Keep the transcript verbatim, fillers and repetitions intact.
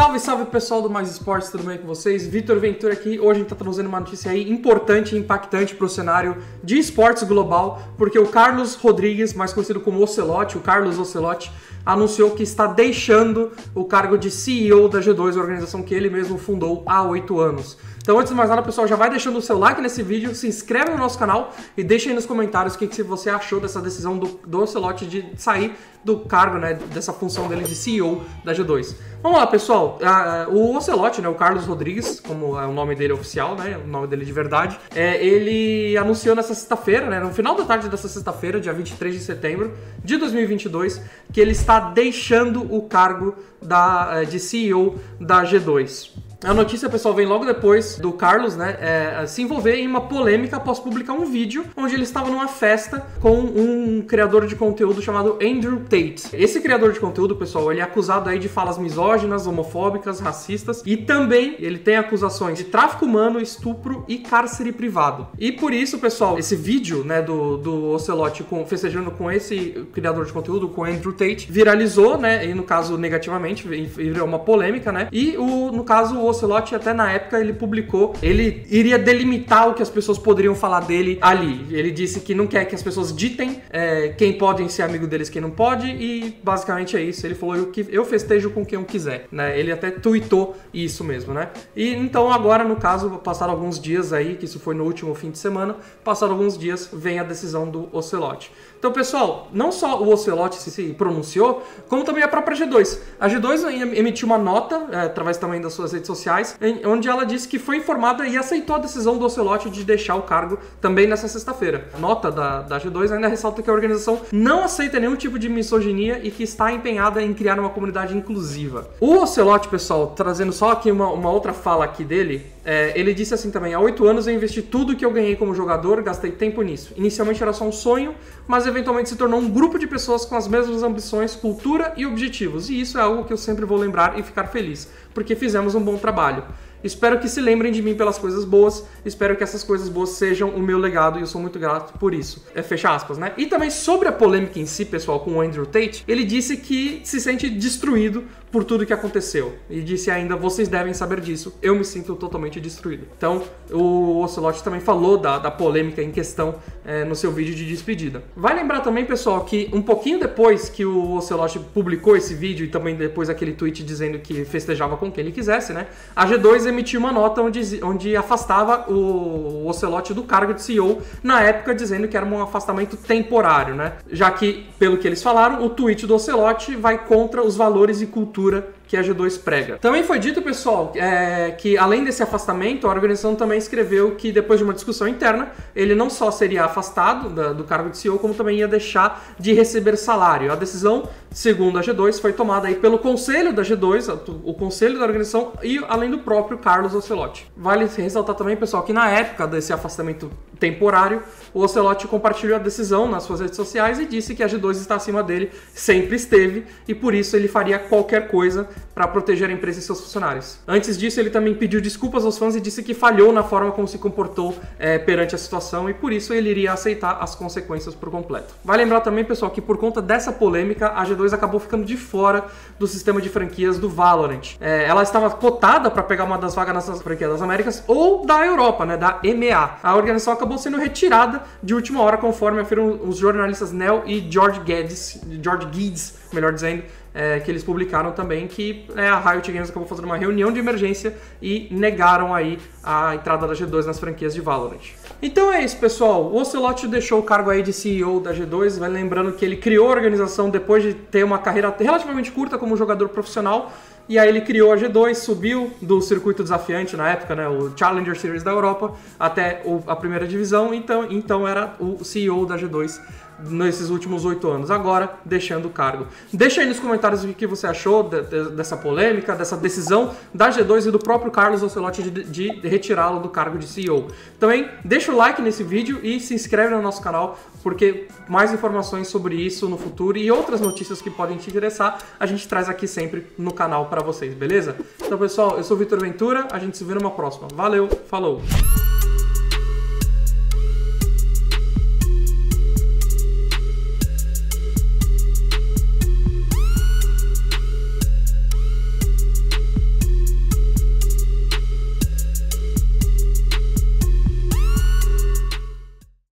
Salve, salve pessoal do Mais Esportes, tudo bem com vocês? Vitor Ventura aqui. Hoje a gente tá trazendo uma notícia aí importante e impactante pro cenário de esportes global, porque o Carlos Rodrigues, mais conhecido como Ocelote, o Carlos Ocelote, anunciou que está deixando o cargo de C E O da G dois, a organização que ele mesmo fundou há oito anos. Então, antes de mais nada, pessoal, já vai deixando o seu like nesse vídeo, se inscreve no nosso canal e deixa aí nos comentários o que, que você achou dessa decisão do, do Ocelote de sair do cargo, né, dessa função dele de C E O da G dois. Vamos lá, pessoal. Uh, o Ocelote, né, o Carlos Rodrigues, como é o nome dele oficial, né, o nome dele de verdade, é, ele anunciou nessa sexta-feira, né, no final da tarde dessa sexta-feira, dia vinte e três de setembro de dois mil e vinte e dois, que ele está deixando o cargo da, de C E O da G dois. A notícia, pessoal, vem logo depois do Carlos, né, é, se envolver em uma polêmica após publicar um vídeo onde ele estava numa festa com um criador de conteúdo chamado Andrew Tate. Esse criador de conteúdo, pessoal, ele é acusado aí de falas misóginas, homofóbicas, racistas e também ele tem acusações de tráfico humano, estupro e cárcere privado. E por isso, pessoal, esse vídeo, né, do, do Ocelote com, festejando com esse criador de conteúdo, com Andrew Tate, viralizou, né, e no caso negativamente, virou uma polêmica, né, e o, no caso o Ocelote, até na época, ele publicou, ele iria delimitar o que as pessoas poderiam falar dele ali. Ele disse que não quer que as pessoas ditem é, quem podem ser amigo deles, quem não pode, e basicamente é isso. Ele falou que eu festejo com quem eu quiser, né? Ele até tweetou isso mesmo, né? E então agora, no caso, passaram alguns dias aí, que isso foi no último fim de semana, passaram alguns dias, vem a decisão do Ocelote. Então, pessoal, não só o Ocelote se, se pronunciou, como também a própria G dois. A G dois emitiu uma nota, é, através também das suas redes sociais, em, onde ela disse que foi informada e aceitou a decisão do Ocelote de deixar o cargo também nessa sexta-feira. A nota da, da G dois ainda ressalta que a organização não aceita nenhum tipo de misoginia e que está empenhada em criar uma comunidade inclusiva. O Ocelote, pessoal, trazendo só aqui uma, uma outra fala aqui dele, é, ele disse assim também: há oito anos eu investi tudo que eu ganhei como jogador, gastei tempo nisso. Inicialmente era só um sonho, mas eventualmente se tornou um grupo de pessoas com as mesmas ambições, cultura e objetivos. E isso é algo que eu sempre vou lembrar e ficar feliz, porque fizemos um bom trabalho. Espero que se lembrem de mim pelas coisas boas, espero que essas coisas boas sejam o meu legado e eu sou muito grato por isso. É, fecha aspas, né? E também sobre a polêmica em si, pessoal, com o Andrew Tate, ele disse que se sente destruído por tudo que aconteceu. E disse ainda: vocês devem saber disso, eu me sinto totalmente destruído. Então, o Ocelote também falou da, da polêmica em questão é, no seu vídeo de despedida. Vai lembrar também, pessoal, que um pouquinho depois que o Ocelote publicou esse vídeo e também depois aquele tweet dizendo que festejava com quem ele quisesse, né? A G dois emitiu uma nota onde, onde afastava o Ocelote do cargo de C E O, na época dizendo que era um afastamento temporário, né? Já que, pelo que eles falaram, o tweet do Ocelote vai contra os valores e cultura que a G dois prega. Também foi dito, pessoal, é, que além desse afastamento, a organização também escreveu que depois de uma discussão interna, ele não só seria afastado da, do cargo de C E O, como também ia deixar de receber salário. A decisão, segundo a G dois, foi tomada aí pelo conselho da G dois, o conselho da organização e além do próprio Carlos Ocelote. Vale ressaltar também, pessoal, que na época desse afastamento temporário, o Ocelote compartilhou a decisão nas suas redes sociais e disse que a G dois está acima dele, sempre esteve, e por isso ele faria qualquer coisa para proteger a empresa e seus funcionários. Antes disso, ele também pediu desculpas aos fãs e disse que falhou na forma como se comportou é, perante a situação e por isso ele iria aceitar as consequências por completo. Vai lembrar também, pessoal, que por conta dessa polêmica, a G dois acabou ficando de fora do sistema de franquias do Valorant. É, ela estava cotada para pegar uma das vagas nas franquias das Américas ou da Europa, né, da E M E A. A organização acabou sendo retirada de última hora, conforme afirmam os jornalistas Nel e George Guedes, George Guedes, melhor dizendo, É, que eles publicaram também, que é, a Riot Games acabou fazendo uma reunião de emergência e negaram aí a entrada da G dois nas franquias de Valorant. Então é isso, pessoal. O Ocelote deixou o cargo aí de C E O da G dois, vai lembrando que ele criou a organização depois de ter uma carreira relativamente curta como jogador profissional, e aí ele criou a G dois, subiu do circuito desafiante na época, né, o Challenger Series da Europa, até o, a primeira divisão, então, então era o C E O da G dois nesses últimos oito anos, agora deixando o cargo. Deixa aí nos comentários o que você achou de, de, dessa polêmica, dessa decisão da G dois e do próprio Carlos Ocelote de, de retirá-lo do cargo de C E O. Também deixa o like nesse vídeo e se inscreve no nosso canal, porque mais informações sobre isso no futuro e outras notícias que podem te interessar, a gente traz aqui sempre no canal para vocês, beleza? Então, pessoal, eu sou o Vitor Ventura, a gente se vê numa próxima. Valeu, falou!